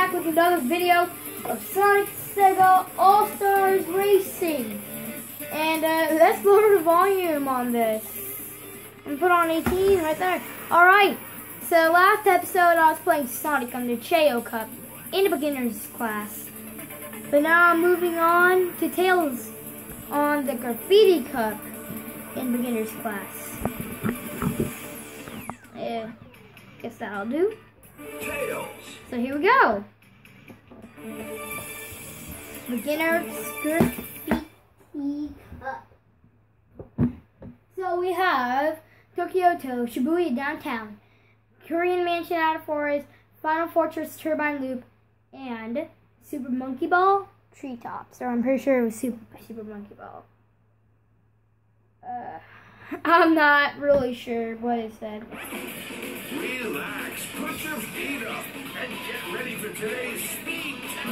back with another video of Sonic Sega All-Stars Racing. And let's lower the volume on this. And put on 18 right there. Alright, so last episode I was playing Sonic on the Cheo Cup in the beginner's class. But now I'm moving on to Tails on the Graffiti Cup in beginner's class. Yeah, guess that'll do. So here we go. Beginner's Graffiti Cup. So we have Tokyo-to, Shibuya Downtown, Korean Mansion Outer Forest, Final Fortress Turbine Loop, and Super Monkey Ball Treetops. Or I'm pretty sure it was Super Monkey Ball. I'm not really sure what it said. Relax, put your feet up, and get ready for today's speed test.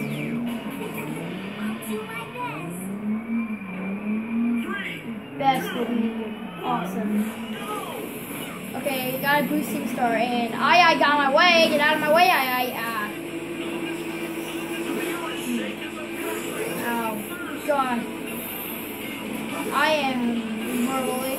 Best will be awesome. Okay, got a boosting star, and I got my way. Get out of my way, Oh, God. I am marveling.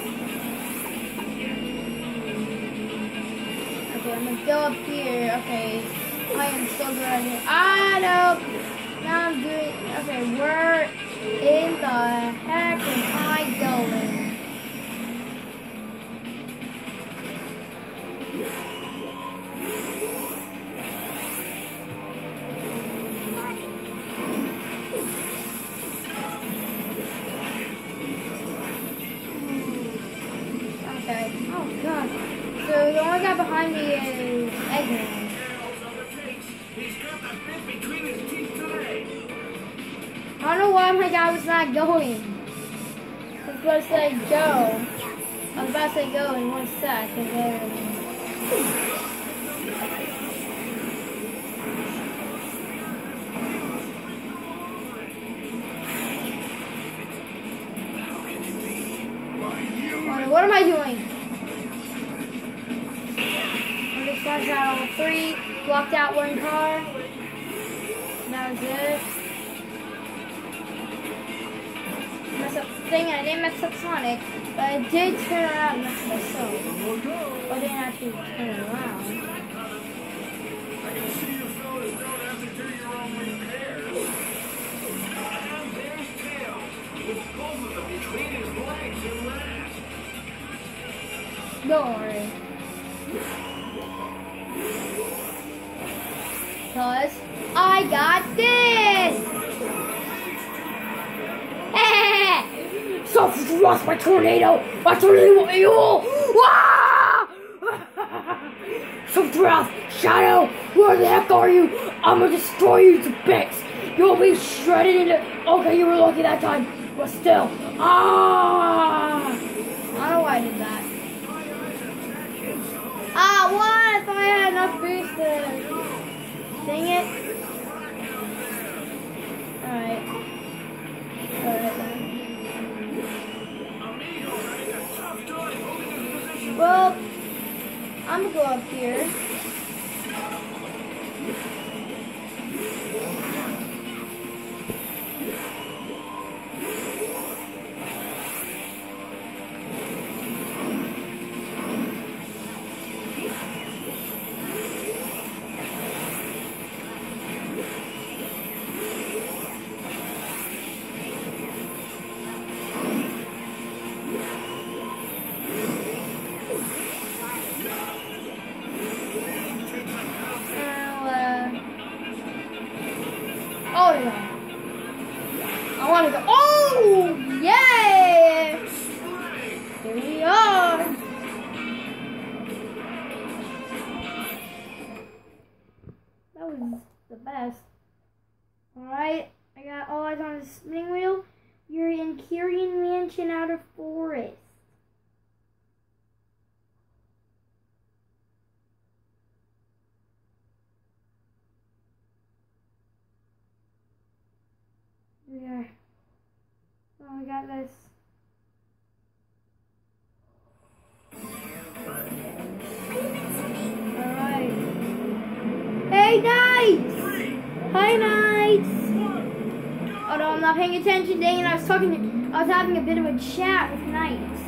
Okay, I'm gonna go up here. Okay, I am so good at it. No. Now I'm doing. Okay, where in the heck am I going? Oh God. So the only guy behind me is Eggman. I don't know why my guy was not going. I was about to say go. I was about to say go in 1 sec and then what am I doing? I just flashed out all 3, blocked out 1 car. That was it. Mess up the thing, I didn't mess up Sonic, but I did turn around and mess myself. I didn't actually turn around. I can see you fellas don't have to do your own repairs. And there's Tails, with both of them between his legs and last. Don't worry. Cause I got this! Self-thrust by tornado! My tornado mule! Self-thrust! Shadow! Where the heck are you? I'm gonna destroy you to bits! You'll be shredded into... Okay, you were lucky that time, but still. I don't know why I did that. What? I thought I had enough boost there. Dang it. Alright. Well, I'm gonna go up here. Oh yeah. I want to go. Oh yeah! Here we are. That was the best. Alright, I got all eyes on the spinning wheel. You're in Korean Mansion Outer Forest. Yeah. Oh, I got this. Alright. Hey, Knights! Hi, Knights. Oh no, I'm not paying attention. Dang it, I was having a bit of a chat with Knights.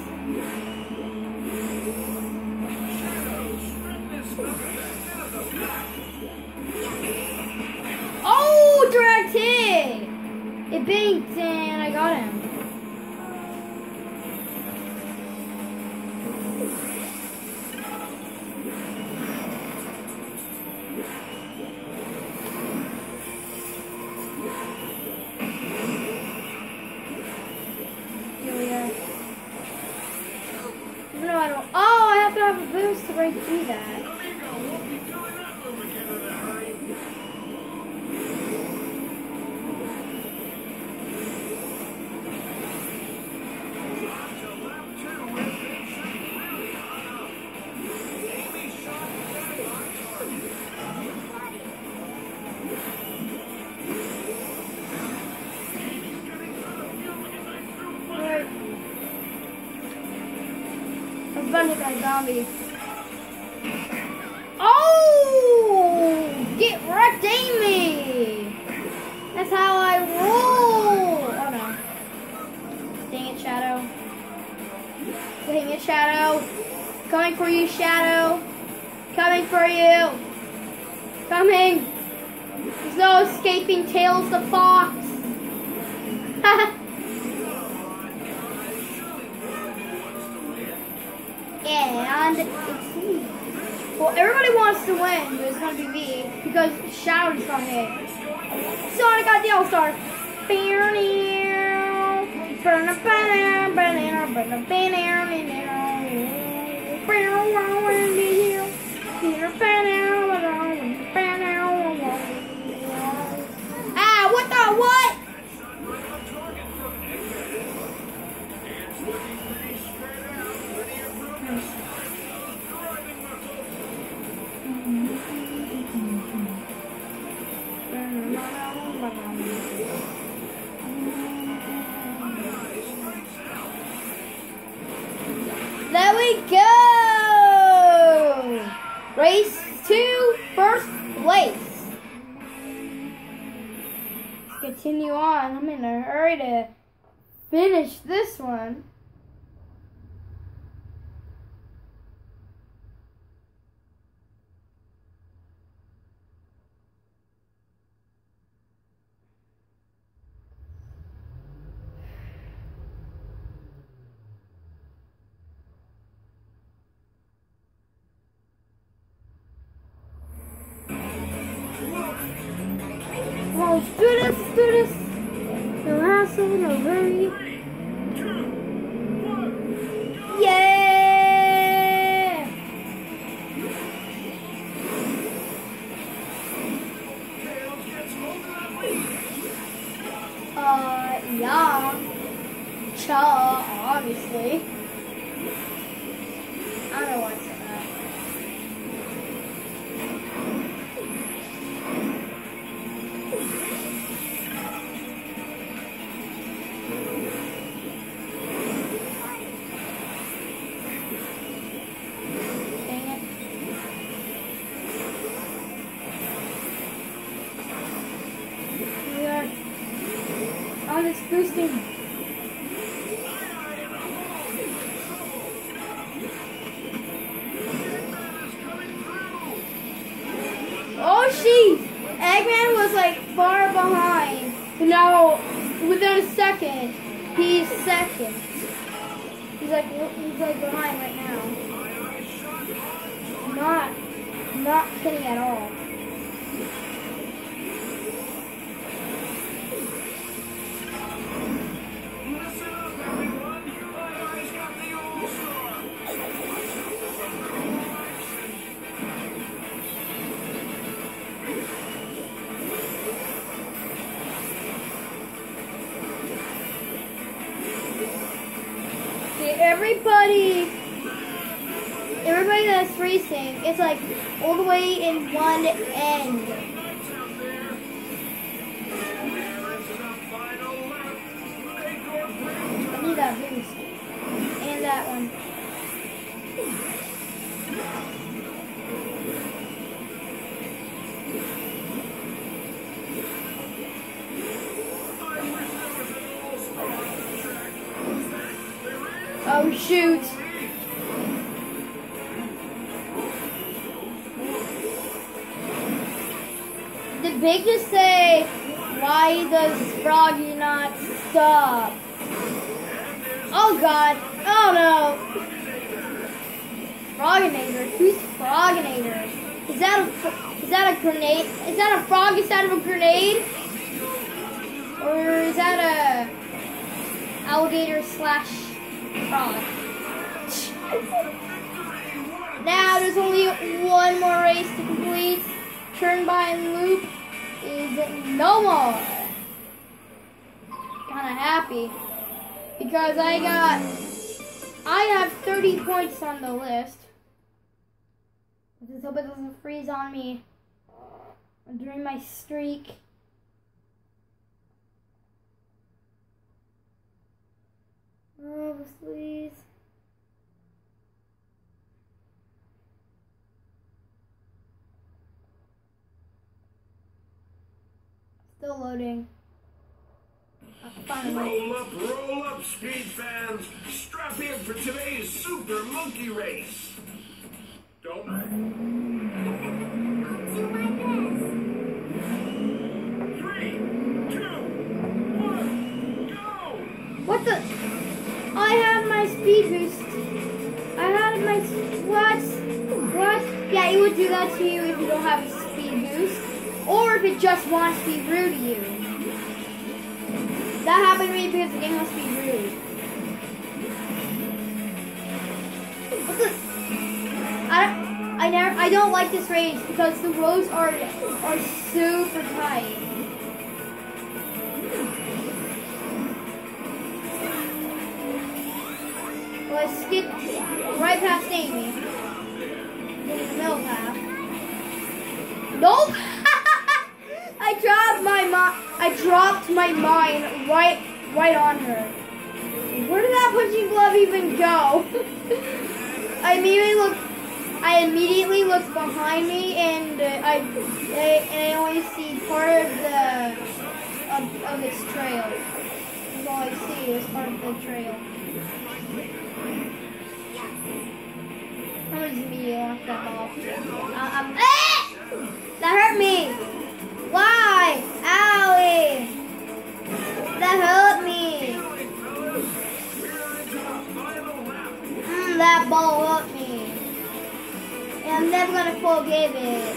Oh, direct hit! It banked and I got him. Oh, I have to have a boost to break through that. Running that zombie. Oh! Get wrecked, Amy! That's how I roll! Oh no. Dang it, Shadow. Dang it, Shadow. Coming for you, Shadow. Coming for you. Coming. There's no escaping Tails the Fox. And it's me. Well, everybody wants to win, but it's going to be me because Shadow's on it. Sonic got the All-Star. Ah, what the what? There we go! Race 2, first place. Let's continue on. I'm in a hurry to finish this one. Oh, let's do this, let's do this. No hassle, no hurry. Yeah! Yeah. Cha, obviously. I don't know why I said that. It's boosting. Oh, jeez. Eggman was like far behind. But now, within a second, he's second. He's like behind right now. Not kidding at all. Everybody that's racing, it's like all the way in one end. I need that boost. And that one. shoot. Did Big just say, why does Froggy not stop? Oh God, oh no. Froginator, who's Froginator? Is that a grenade? Is that a frog inside of a grenade? Or is that a alligator slash frog? Now there's only one more race to complete. Turn by and loop is no more. Kinda happy because I have 30 points on the list. Let's hope it doesn't freeze on me during my streak. Oh, please. Still loading. Roll up, speed fans. Strap in for today's Super Monkey Race. Don't. I'll do my best. 3, 2, 1, go! What the? I had my speed boost. I had my what? What? Yeah, it would do that to you if you don't have a speed boost, or if it just wants to be rude to you. That happened to me because the game wants to be rude. What the? I don't like this race because the roads are super tight. Well, I skipped right past Amy. In the middle path. Nope. I dropped my mine right on her. Where did that punching glove even go? I immediately looked behind me, and I only see part of its trail. That's all I see is part of the trail. I'm gonna just immediately launch that ball. That hurt me. Why? Owie! That hurt me. That ball hurt me. And I'm never gonna forgive it.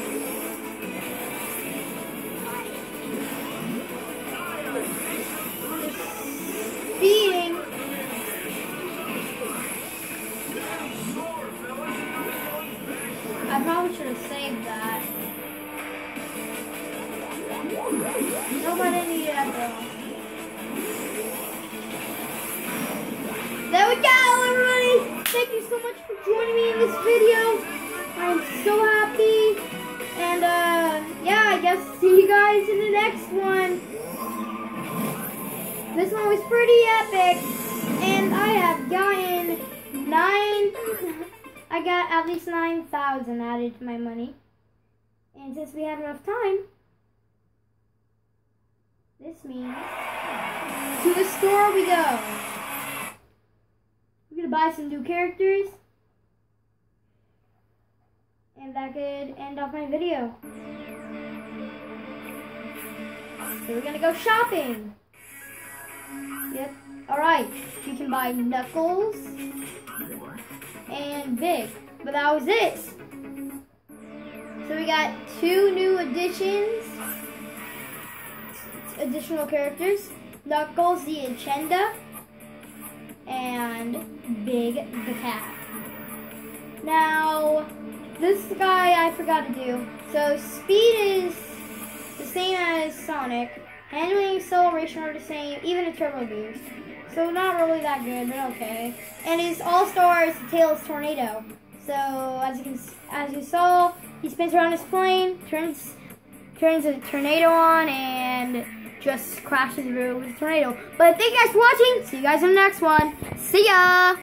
Speeding. I probably should have saved that. Nope, I didn't need that though. There we go, everybody! Thank you so much for joining me in this video. I'm so happy. And yeah, I guess see you guys in the next one. This one was pretty epic. And I have gotten I got at least 9,000 added to my money. And since we have enough time, this means to the store we go. We're gonna buy some new characters. And that could end off my video. So we're gonna go shopping. Yep. Alright. You can buy Knuckles and Big. But that was it. So we got 2 new additional characters. Knuckles the Echidna and Big the Cat. Now, this guy I forgot to do. So speed is the same as Sonic. Handling, acceleration are the same, even a turbo boost. So not really that good, but okay. And his all-star is the Tails Tornado. So as you saw, he spins around his plane, turns a tornado on, and just crashes through with a tornado. But thank you guys for watching. See you guys in the next one. See ya!